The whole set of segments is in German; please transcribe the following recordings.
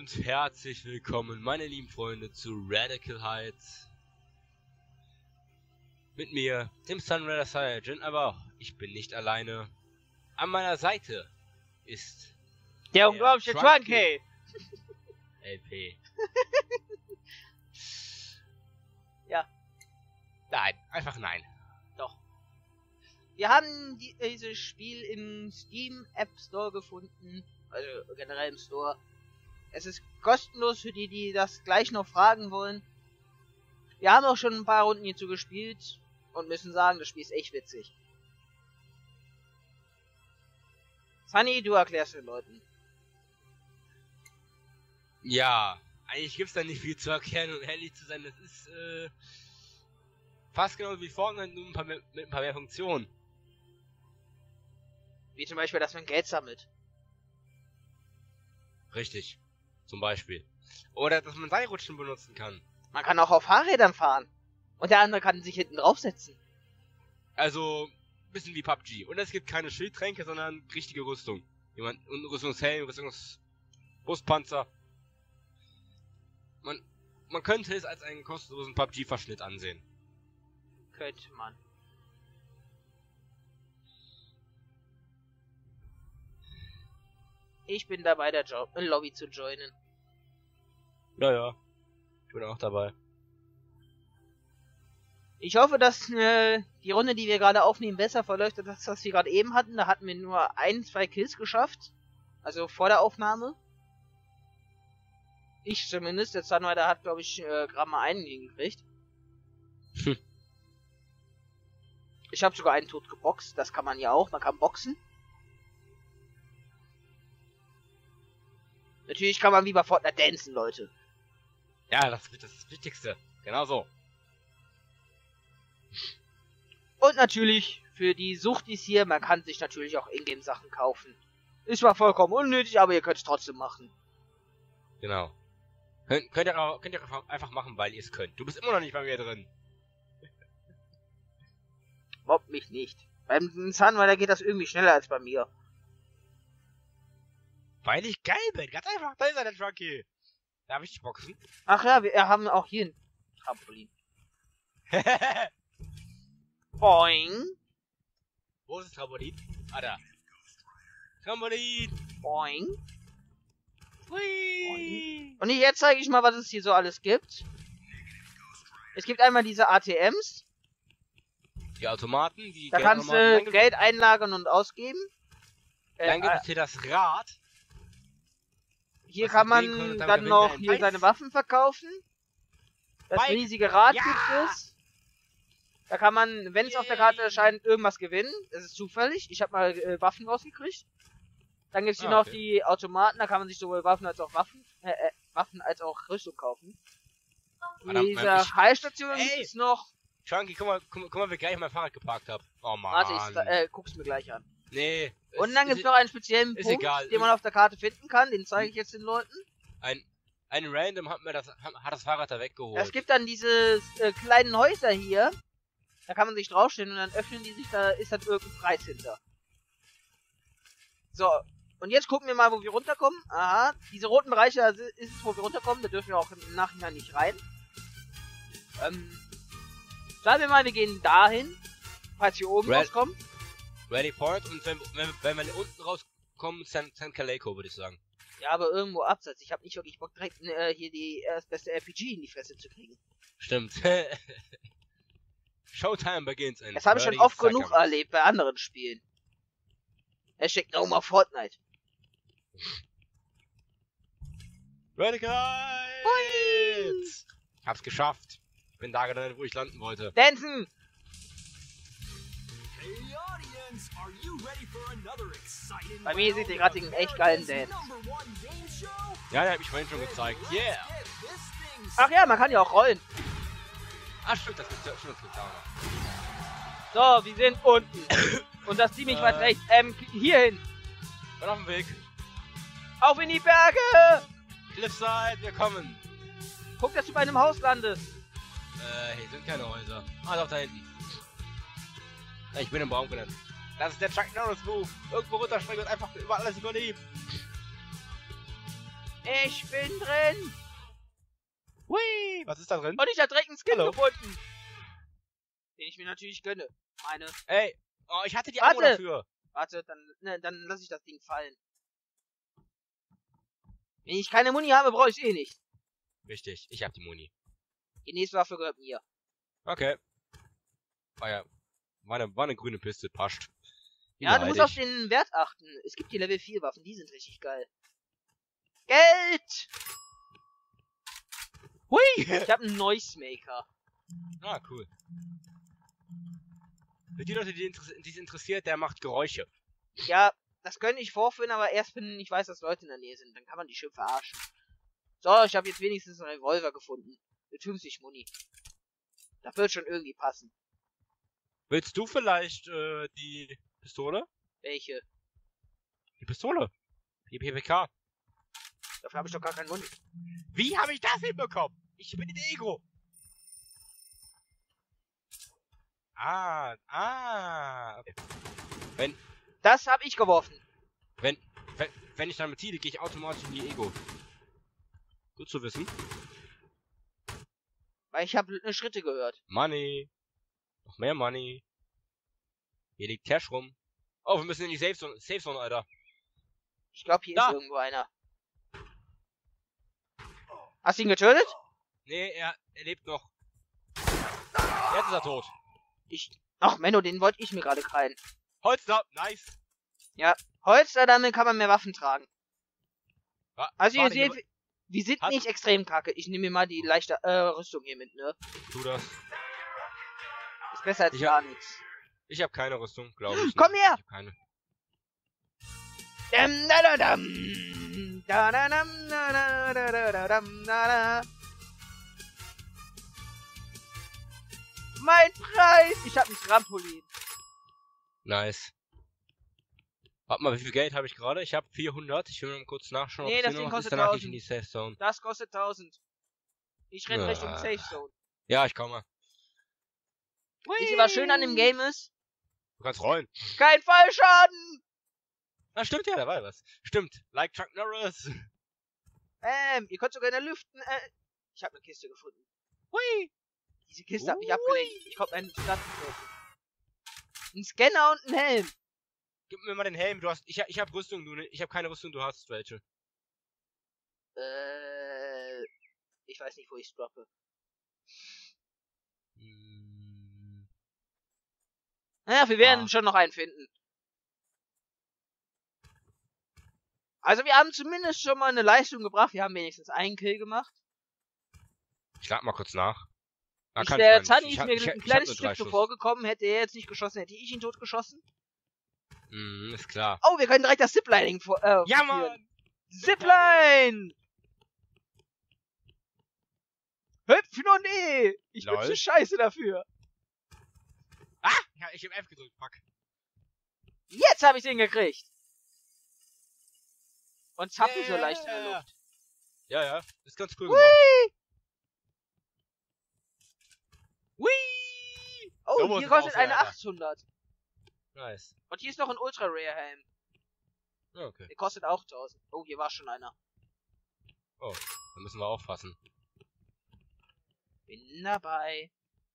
und herzlich willkommen, meine lieben Freunde, zu Radical Heights. Mit mir, dem Sunrider Saiyajin, aber auch, ich bin nicht alleine. An meiner Seite ist der unglaubliche Trunky. LP. Ja. Nein, einfach nein. Doch. Wir haben dieses Spiel im Steam App Store gefunden, also generell im Store. Es ist kostenlos für die, die das gleich noch fragen wollen. Wir haben auch schon ein paar Runden hierzu gespielt und müssen sagen, das Spiel ist echt witzig. Sunny, du erklärst den Leuten. Ja, eigentlich gibt's da nicht viel zu erklären, um ehrlich zu sein. Das ist fast genau wie Fortnite, nur mit ein paar mehr Funktionen. Wie zum Beispiel, dass man Geld sammelt. Richtig, zum Beispiel. Oder dass man Seilrutschen benutzen kann. Man kann auch auf Fahrrädern fahren. Und der andere kann sich hinten draufsetzen. Also, bisschen wie PUBG. Und es gibt keine Schildtränke, sondern richtige Rüstung. Und Rüstungshelm, Brustpanzer. Man könnte es als einen kostenlosen PUBG-Verschnitt ansehen. Könnte man. Ich bin dabei, der Lobby zu joinen. Ja. Ich bin auch dabei. Ich hoffe, dass die Runde, die wir gerade aufnehmen, besser verläuft als das, was wir gerade eben hatten. Da hatten wir nur 2 Kills geschafft. Also vor der Aufnahme. Ich zumindest. Der Sunrider hat, glaube ich, gerade mal einen hingekriegt. Ich habe sogar einen tot geboxt. Das kann man ja auch. Man kann boxen. Natürlich kann man wie bei Fortnite dancen, Leute. Ja, das ist das Wichtigste. Genau so. Und natürlich, für die Suchtis hier, man kann sich natürlich auch Ingame-Sachen kaufen. Ist zwar vollkommen unnötig, aber ihr könnt es trotzdem machen. Genau. Könnt ihr einfach machen, weil ihr es könnt. Du bist immer noch nicht bei mir drin. Mobbt mich nicht. Beim Sunrider geht das irgendwie schneller als bei mir. Weil ich geil bin. Ganz einfach. Da ist er, der Trunky. Darf ich dich boxen? Ach ja, wir haben auch hier ein Trampolin. Boing. Wo ist das Trampolin? Ah, da. Trampolin. Boing. Hui. Und jetzt zeige ich mal, was es hier so alles gibt. Es gibt einmal diese ATMs. Die Automaten, die Da kannst du Geld einlagern und ausgeben. Dann gibt es hier das Rad. Hier kann man dann noch hier seine Waffen verkaufen. Das riesige Rad gibt es. Da kann man, wenn es auf der Karte erscheint, irgendwas gewinnen. Das ist zufällig. Ich habe mal Waffen rausgekriegt. Dann gibt es hier noch die Automaten. Da kann man sich sowohl Waffen als auch Waffen als auch Rüstung kaufen. Diese Heilstation ist noch. Chunky, guck mal, wie geil ich mein Fahrrad geparkt habe. Oh Mann. Warte, ich guck's mir gleich an. Nee. Und dann gibt es noch einen speziellen Punkt, den man auf der Karte finden kann. Den zeige ich jetzt den Leuten. Ein Random hat das Fahrrad da weggeholt. Es gibt dann diese kleinen Häuser hier. Da kann man sich draufstellen und dann öffnen die sich, da ist dann irgendein Preis hinter. So, und jetzt gucken wir mal, wo wir runterkommen. Aha, diese roten Bereiche ist es, wo wir runterkommen. Da dürfen wir auch im Nachhinein nicht rein. Sagen wir mal, wir gehen dahin, falls wir oben rauskommen. Ready for it. Und wenn wir unten rauskommen, San Caleco, würde ich sagen. Ja, aber irgendwo abseits. Ich habe nicht wirklich Bock, direkt hier das beste RPG in die Fresse zu kriegen. Stimmt. Showtime begins. Das habe ich schon oft genug erlebt bei anderen Spielen. Hashtag No More Fortnite. Radical Heights! Hab's geschafft. Bin da gelandet, wo ich landen wollte. Dancen! Bei mir seht ihr gerade den echt geilen Dance. Ja, der hat mich vorhin schon gezeigt. Yeah! Ach ja, man kann ja auch rollen. Ah, stimmt, das gibt's auch noch. So, wir sind unten. Und das ziemlich weit rechts. Hierhin. Bin auf dem Weg. Auf in die Berge! Cliffside, wir kommen. Guck, dass du bei einem Haus landest. Hier sind keine Häuser. Ah, doch, da hinten. Ich bin im Baum gelandet. Das ist der Chuck Norris Move. Irgendwo runterspringen und einfach über alles überleben. Ich bin drin! Hui! Was ist da drin? Und ich hab direkt einen Skin Hallo. gefunden! Den ich mir natürlich gönne. Meine. Ey! Oh, ich hatte die Warte. Ammo dafür. Warte, dann lasse ich das Ding fallen. Wenn ich keine Muni habe, brauche ich eh nicht. Richtig, ich hab die Muni. Die nächste Waffe gehört mir. Okay. War eine grüne Piste, passt. Ja, du musst auf den Wert achten. Es gibt die Level 4 Waffen, die sind richtig geil. Geld! Hui! Ich habe einen Noisemaker. Ah, cool. Für die Leute, die es interessiert, der macht Geräusche. Ja, das könnte ich vorführen, aber erst wenn ich weiß, dass Leute in der Nähe sind. Dann kann man die schön verarschen. So, ich habe jetzt wenigstens einen Revolver gefunden. Mit 50 Muni. Das wird schon irgendwie passen. Willst du vielleicht die Pistole? Welche? Die Pistole. Die PPK. Dafür habe ich doch gar keinen Muni. Wie habe ich das hinbekommen? Ich bin in Ego. Okay. Das habe ich geworfen. Wenn ich damit ziele, gehe ich automatisch in die Ego. Gut zu wissen. Weil ich habe Schritte gehört. Money. Noch mehr Money. Hier liegt Cash rum. Oh, wir müssen in die Safe Zone, Alter. Ich glaube, hier Da. ist irgendwo einer. Hast du ihn getötet? Nee, er lebt noch. Jetzt ist er tot. Ach, Menno, den wollte ich mir gerade krallen. Holster, nice. Holster, damit kann man mehr Waffen tragen. Also ihr Warte, seht, wir sind Hat- nicht extrem kacke. Ich nehme mir mal die leichte Rüstung hier mit, ne? Tu das. Ist besser als Ich gar nichts. Ich habe keine Rüstung, glaube ich. Komm her! Ich hab keine. Dam, da, da, dam, da, da, da, da, da, dam, da, da. Mein Preis! Ich hab ein Trampolin. Nice. Warte mal, wie viel Geld habe ich gerade? Ich habe 400. Ich will mal kurz nachschauen. Nee, ob das hier Ding noch kostet ist. Danach gehe ich 1000. in die Safe Zone. Das kostet 1000. Ich renne Ja. Richtung Safe Zone. Ja, ich komme. Wisst ihr, was schön an dem Game ist? Du kannst rollen. Kein Fallschaden! Ah, stimmt ja, da war was. Stimmt. Like Chuck Norris. Ihr könnt sogar in der Lüften, Ich habe eine Kiste gefunden. Hui. Diese Kiste hat mich abgelenkt. Ich konnte einen Start getroffen. Ein Scanner und ein Helm. Gib mir mal den Helm. Ich hab Rüstung, ich habe keine Rüstung, du hast welche. Ich weiß nicht, wo ich droppe. Naja, wir werden schon noch einen finden. Also wir haben zumindest schon mal eine Leistung gebracht. Wir haben wenigstens einen Kill gemacht. Ich lade mal kurz nach. Der Zanni ist mir ein hab kleines nur 3 Stück Schuss. zuvor gekommen. Hätte er jetzt nicht geschossen, hätte ich ihn totgeschossen. Ist klar. Oh, wir können direkt das Ziplining Ja, führen. Mann! Zipline! Hüpfen und Ich bin Lol. zu scheiße dafür. Ah! Ja, ich hab F gedrückt, fuck. Jetzt habe ich den gekriegt. Und zappen so leicht in der Luft. Ja, ist ganz cool gemacht. Whee! Oh, So muss hier es kostet aussehen, eine Alter. 800. Nice. Und hier ist noch ein Ultra Rare Helm. Ja, okay. Der kostet auch 1000. Oh, hier war schon einer. Da müssen wir aufpassen. Bin dabei.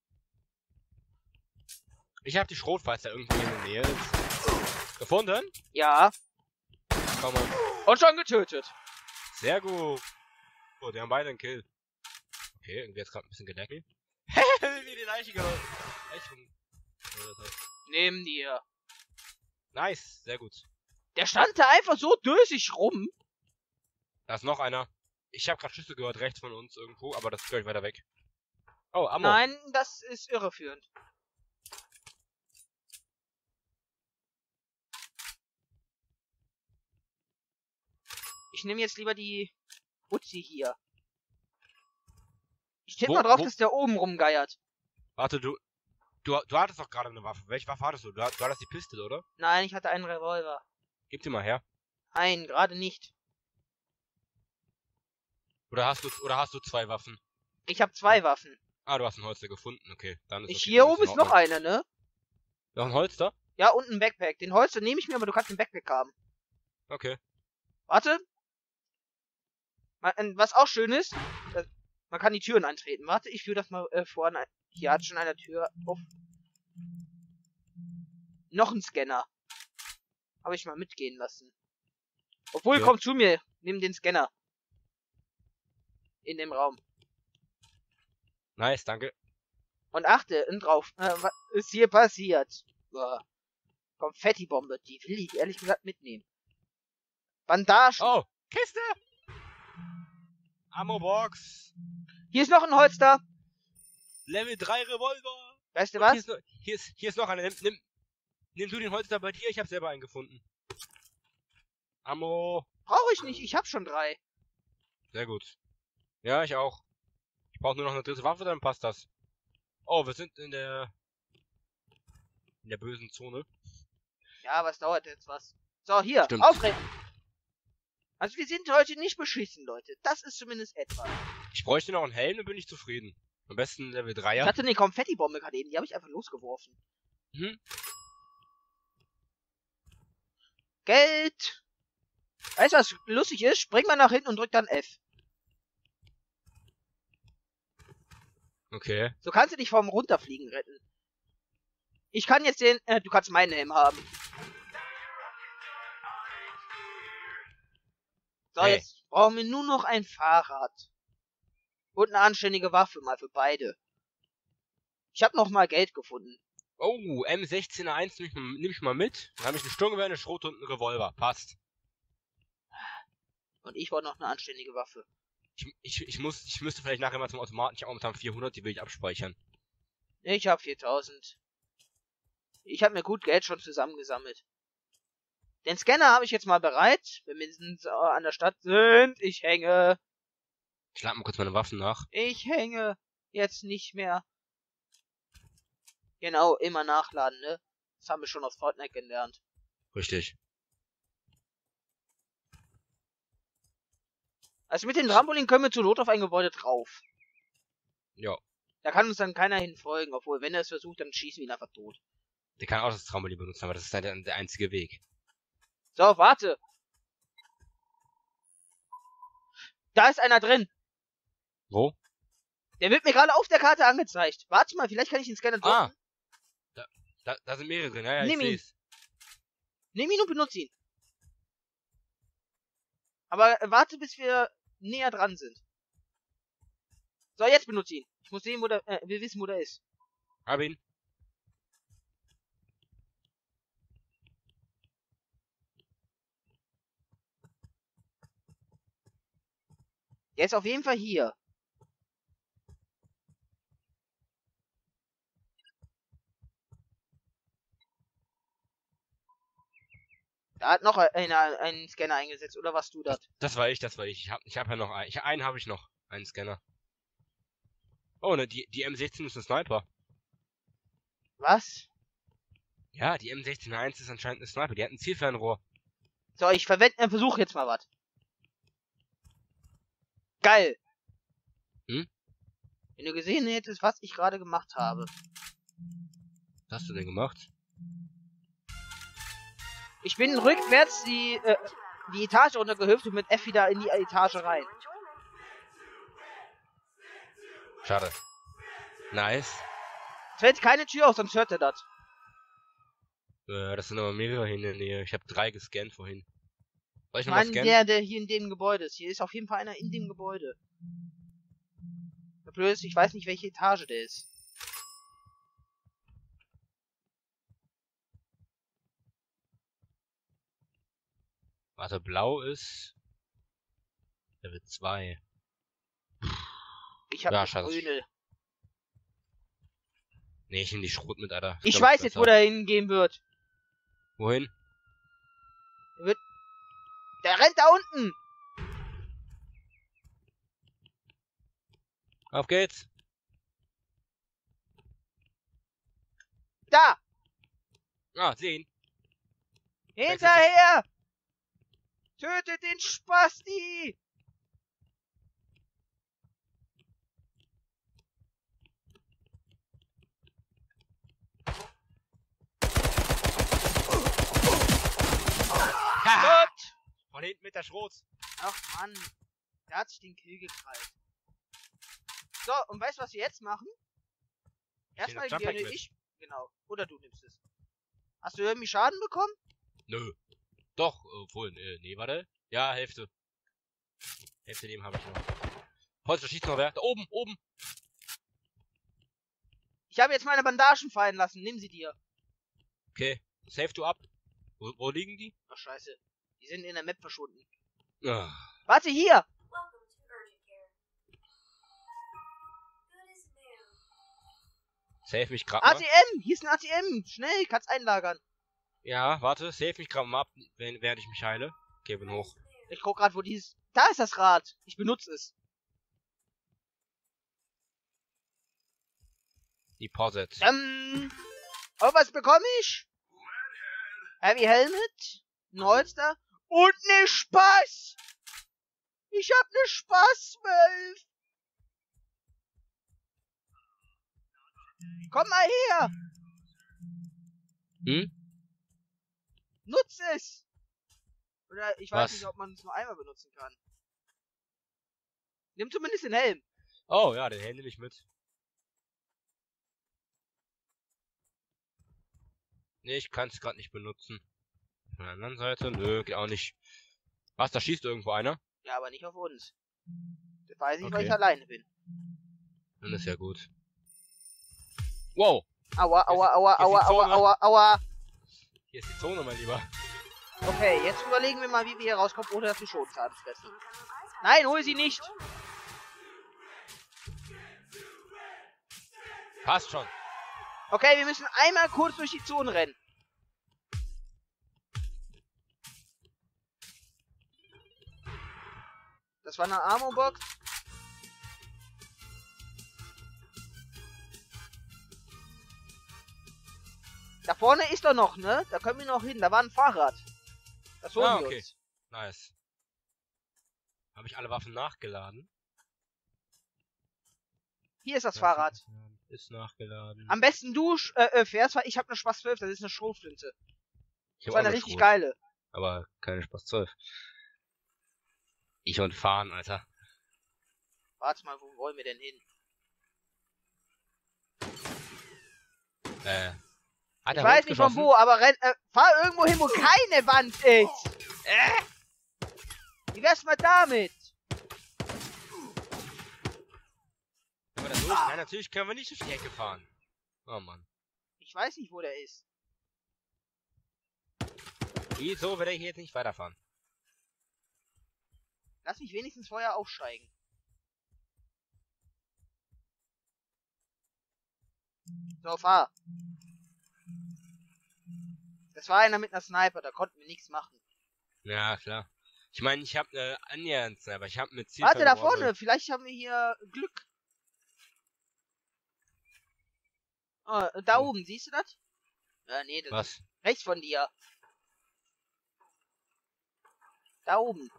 Ich hab die Schrotfalls da irgendwie in der Nähe ist. Gefunden? Ja. Komm mal. Und schon getötet. Sehr gut. Oh, die haben beide einen Kill. Okay, irgendwie jetzt gerade ein bisschen gedeckelt. Wie die Leiche Nehmen dir. Nice, sehr gut. Der stand da einfach so dösig rum. Da ist noch einer. Ich habe gerade Schüsse gehört, rechts von uns irgendwo, aber das ist gleich weiter weg. Oh, Ammo. Nein, das ist irreführend. Ich nehme jetzt lieber die Uzi hier. Ich tippe mal drauf, dass der oben rumgeiert. Warte, du hattest doch gerade eine Waffe. Welche Waffe hattest du? Du hattest die Pistole, oder? Nein, ich hatte einen Revolver. Gib die mal her. Nein, gerade nicht. Oder hast du 2 Waffen? Ich habe 2 Waffen. Ah, du hast ein Holster gefunden. Okay, dann ist okay, Hier dann oben ist in noch Ordnung. einer, ne? Noch ein Holster? Ja, und ein Backpack. Den Holster nehme ich mir, aber du kannst den Backpack haben. Okay. Warte. Was auch schön ist, man kann die Türen eintreten. Warte, ich führe das mal vor. Hier hat schon eine Tür auf. Noch ein Scanner. Habe ich mal mitgehen lassen. Obwohl, ja. Komm zu mir. Nimm den Scanner. In dem Raum. Nice, danke. Und achte drauf. Was ist hier passiert? Konfettibombe. Die will ich ehrlich gesagt mitnehmen. Bandagen. Oh, Kiste! Ammo-Box. Hier ist noch ein Holster. Level 3 Revolver. Weißt du Und was? Hier ist noch einer. Nimm du den Holster bei dir, ich habe selber einen gefunden. Ammo. Brauche ich nicht, ich habe schon 3. Sehr gut. Ja, ich auch. Ich brauche nur noch eine dritte Waffe, dann passt das. Oh, wir sind in der bösen Zone. Ja, was dauert jetzt was? So, hier, Stimmt. aufrennen. Also wir sind heute nicht beschissen, Leute. Das ist zumindest etwas. Ich bräuchte noch einen Helm, dann bin ich zufrieden. Am besten Level 3er. Ich hatte eine Konfettibombe gerade eben, die habe ich einfach losgeworfen. Mhm. Geld! Weißt du, was lustig ist? Spring mal nach hinten und drück dann F. Okay. So kannst du dich vom Runterfliegen retten. Ich kann jetzt du kannst meinen Helm haben. So, Hey. Jetzt brauchen wir nur noch ein Fahrrad. Und eine anständige Waffe mal für beide. Ich habe noch mal Geld gefunden. Oh, M16A1 nimm ich mal mit. Dann habe ich eine Sturmgewehr, eine Schrot und einen Revolver. Passt. Und ich wollte noch eine anständige Waffe. Ich müsste vielleicht nachher mal zum Automaten. Ich habe momentan 400, die will ich abspeichern. Ich habe 4000. Ich habe mir gut Geld schon zusammengesammelt. Den Scanner habe ich jetzt mal bereit. Wenn wir an der Stadt sind. Ich hänge. Ich lade mal kurz meine Waffen nach. Ich hänge. Jetzt nicht mehr. Genau, immer nachladen, ne? Das haben wir schon aus Fortnite gelernt. Richtig. Also mit dem Trampolin können wir zur Not auf ein Gebäude drauf. Ja. Da kann uns dann keiner hinfolgen, obwohl, wenn er es versucht, dann schießen wir ihn einfach tot. Der kann auch das Trampolin benutzen, aber das ist halt der einzige Weg. So, warte. Da ist einer drin. Wo? Der wird mir gerade auf der Karte angezeigt. Warte mal, vielleicht kann ich den Scanner drücken. Da sind mehrere drin. Ja, Nimm ich ihn. seh's. Nimm ihn und benutze ihn. Aber warte, bis wir näher dran sind. So, jetzt benutze ihn. Ich muss sehen, wir wissen, wo der ist. Hab ihn. Der ist auf jeden Fall hier. Da hat noch einen Scanner eingesetzt, oder warst du das? Das war ich. Ich hab ja noch einen. Einen habe ich noch. Einen Scanner. Oh, ne, die M16 ist ein Sniper. Was? Ja, die M16A1 ist anscheinend ein Sniper. Die hat ein Zielfernrohr. So, ich versuche jetzt mal was. Geil. Hm? Wenn du gesehen hättest, was ich gerade gemacht habe. Was hast du denn gemacht? Ich bin rückwärts die Etage runtergehüpft und mit F wieder in die Etage rein. Schade. Nice. Es fällt keine Tür auf, sonst hört er das. Das sind aber mehrere hier in der Nähe. Ich habe 3 gescannt vorhin. Soll ich Ich noch mal meine, scannen? der hier in dem Gebäude ist. Hier ist auf jeden Fall einer in dem Gebäude. Der Blöde ist, ich weiß nicht, welche Etage der ist. Warte, blau ist Level 2. Ich hab Ja, eine schade. grüne. Nee, ich nehme die Schrot mit, Alter. Ich glaub, weiß ist jetzt, besser. wo der hingehen wird. Wohin? Der rennt da unten. Auf geht's. Da. Ah, sehen. Hinterher. Tötet den Spasti. Ha! Gut. Von hinten mit der Schrot. Ach Mann. Der hat sich den Kill gekrallt. So, und weißt du, was wir jetzt machen? Erstmal gerne ich. Genau. Oder du nimmst es. Hast du irgendwie Schaden bekommen? Nö. Doch, obwohl, nee, warte. Ja, Hälfte. Hälfte dem habe ich noch. Polster schießt noch wer? Da oben, oben. Ich habe jetzt meine Bandagen fallen lassen. Nimm sie dir. Okay. Save du ab. Wo liegen die? Ach, scheiße. Die sind in der Map verschwunden. Ah. Warte, hier! Save mich grad mal. ATM! Hier ist ein ATM! Schnell, kannst einlagern. Ja, warte, save mich grad mal ab, während ich mich heile. Okay, bin hoch. Ich guck grad, wo dieses... Da ist das Rad. Ich benutze es. Deposit. Oh, was bekomme ich? Heavy Helmet, ein Holster und ne Spaß. Ich hab ne Spaß 12. Komm mal her. Nutz es. Oder ich weiß nicht, ob man es nur einmal benutzen kann. Nimm zumindest den Helm. Oh ja, den Helm nehme ich mit. Nee, ich kann es gerade nicht benutzen. Von der anderen Seite? Nö, geht auch nicht. Was, da schießt irgendwo einer? Ja, aber nicht auf uns. Das weiß ich, Okay. weil ich alleine bin. Dann ist ja gut. Wow! Aua, aua, aua, aua, aua, aua, aua. Hier ist die Zone, mein Lieber. Okay, jetzt überlegen wir mal, wie wir hier rauskommen, ohne dass wir Schonzahn fressen. Nein, hol sie nicht! Passt schon. Okay, wir müssen einmal kurz durch die Zone rennen. Das war eine Ammo-Box. Da vorne ist doch noch, ne? Da können wir noch hin. Da war ein Fahrrad. Das holen wir uns. Nice. Habe ich alle Waffen nachgeladen? Hier ist das Fahrrad. Ist nachgeladen. Am besten du fährst, weil ich habe eine Spaß 12, das ist eine Schrotflinte. Das war eine richtig Schrot. geile. Aber keine Spaß 12. Ich und fahren, Alter. Warte mal, wo wollen wir denn hin? Ich weiß nicht von wo, aber fahr irgendwo hin, wo keine Wand ist. Wie wär's mal damit? Aber das durch? Nein, natürlich können wir nicht durch die Ecke fahren. Oh Mann. Ich weiß nicht, wo der ist. Wieso will er hier jetzt nicht weiterfahren? Lass mich wenigstens vorher aufsteigen. So, fahr. Das war einer mit einer Sniper, da konnten wir nichts machen. Ja, klar. Ich meine, ich habe eine annähernd Sniper. Ich habe mit Ziel. Warte, da vorne, vielleicht haben wir hier Glück. Oh, da oben, siehst du das? Nee, das ist rechts von dir. Da oben.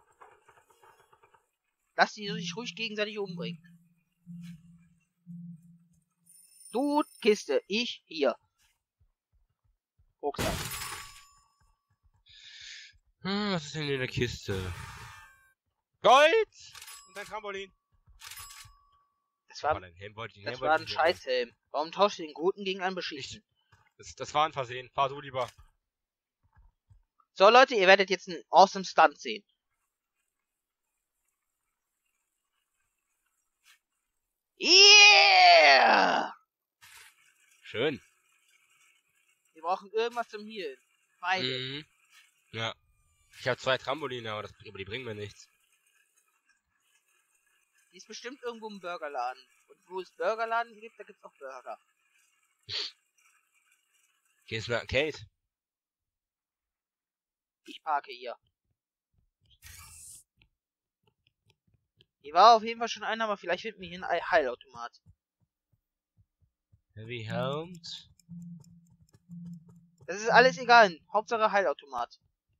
Lass die sich ruhig gegenseitig umbringen. Du Kiste, ich hier. Rucksack. Was ist denn in der Kiste? Gold! Und ein Trampolin. Das war ein Scheißhelm. Warum tauscht du den guten gegen einen beschichten? Das war ein Versehen. Fahr du lieber. So Leute, ihr werdet jetzt einen awesome Stunt sehen. Yeah! Schön. Wir brauchen irgendwas zum Healen. Beide. Mhm. Ja. Ich habe 2 Trampoline, aber die bringen mir nichts. Die ist bestimmt irgendwo im Burgerladen. Und wo es Burgerladen gibt, da gibt's auch Burger. Gehst du nach Kate? Ich parke hier. Hier war auf jeden Fall schon einer, aber vielleicht finden wir hier einen Heilautomat. Heavy Helmet. Das ist alles egal. Hauptsache Heilautomat.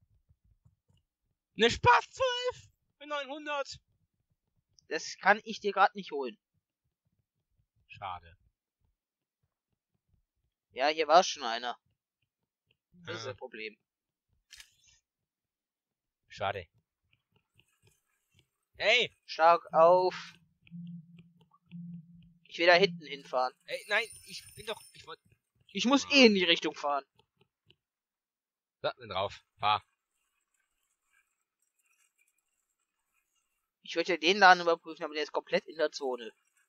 Ne Spaß 12 für 900. Das kann ich dir gerade nicht holen. Schade. Ja, hier war schon einer. Das ist das Problem. Schade. Ey! Stark auf. Ich will da hinten hinfahren. Ey, nein, ich bin doch. Ich wollte. Ich muss eh in die Richtung fahren. Da, bin drauf. Fahr. Ich würde ja den Laden überprüfen, aber der ist komplett in der Zone.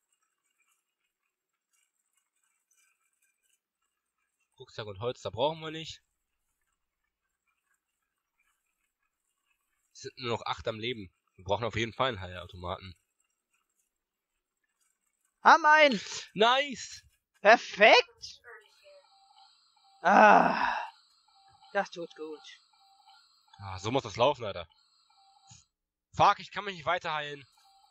Rucksack und Holz, da brauchen wir nicht. Es sind nur noch 8 am Leben. Wir brauchen auf jeden Fall einen Heilautomaten. Haben einen! Nice! Perfekt! Ah, das tut gut. Ah, so muss das laufen, Alter. Fuck, ich kann mich nicht weiter heilen.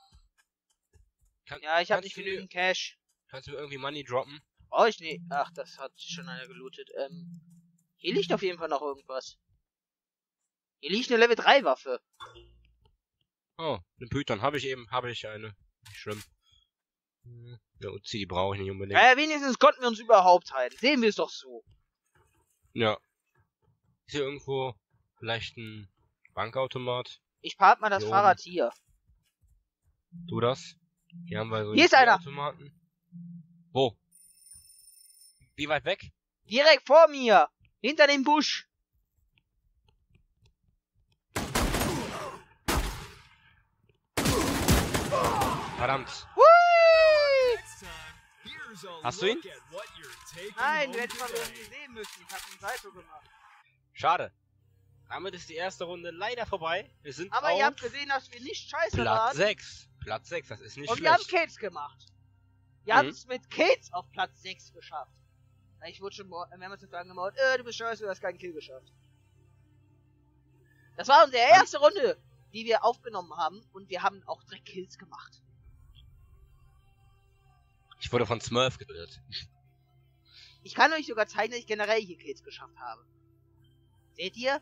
Ja, ich habe kannst nicht du genügend Cash. Kannst du mir irgendwie Money droppen? Brauche ich nicht. Ach, das hat schon einer gelootet. Hier liegt auf jeden Fall noch irgendwas. Hier liegt eine Level 3 Waffe. Oh, eine Python habe ich eine. Nicht schlimm. Ja, Uzi, die brauche ich nicht unbedingt. Naja, wenigstens konnten wir uns überhaupt heilen. Sehen wir es doch so. Ja. Ist hier irgendwo vielleicht ein Bankautomat? Ich park mal das Hier Fahrrad hier. Du das? Hier haben wir so Hier ist einer! Automaten. Wo? Wie weit weg? Direkt vor mir! Hinter dem Busch! Verdammt. Hast du ihn? Nein, du hättest mal irgendwie sehen müssen. Ich hab ein Salto gemacht. Schade. Damit ist die erste Runde leider vorbei. Wir sind Aber auf ihr habt gesehen, dass wir nicht scheiße Platz waren. 6. Platz 6, das ist nicht Und schlecht. wir haben Kills gemacht. Wir haben es mit Kills auf Platz 6 geschafft. Ich wurde schon mehrmals dafür angemauert, du bist scheiße, du hast keinen Kill geschafft. Das war unsere erste Runde, die wir aufgenommen haben. Und wir haben auch direkt Kills gemacht. Ich wurde von Smurf gebildet. Ich kann euch sogar zeigen, dass ich generell hier Kills geschafft habe. Seht ihr?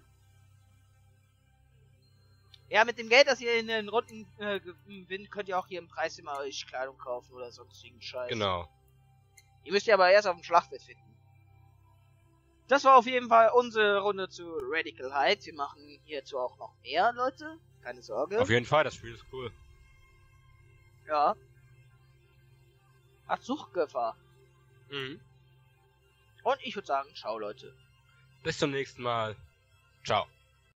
Ja, mit dem Geld, das ihr in den Runden gewinnt, könnt ihr auch hier im Preis immer euch Kleidung kaufen oder sonstigen Scheiß. Genau. Ihr müsst ja aber erst auf dem Schlachtfeld finden. Das war auf jeden Fall unsere Runde zu Radical Heights. Wir machen hierzu auch noch mehr, Leute. Keine Sorge. Auf jeden Fall, das Spiel ist cool. Ja. Hat Suchtgefahr. Mhm. Und ich würde sagen, ciao, Leute. Bis zum nächsten Mal. Ciao.